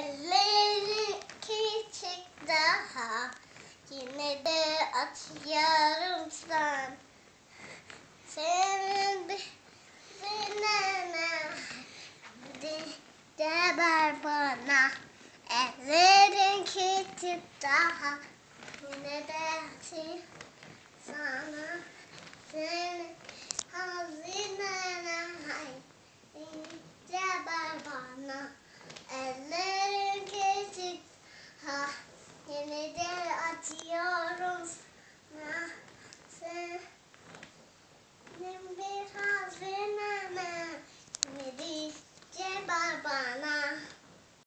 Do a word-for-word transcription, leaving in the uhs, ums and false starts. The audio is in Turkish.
elleri küçük daha, yine de atıyorum sen. Senin benimle de, de ver bana. Ellerin küçük daha, yine de atıyorum sana. Senin hazinene de ver bana. Ellerin küçük ha, yine de atıyor.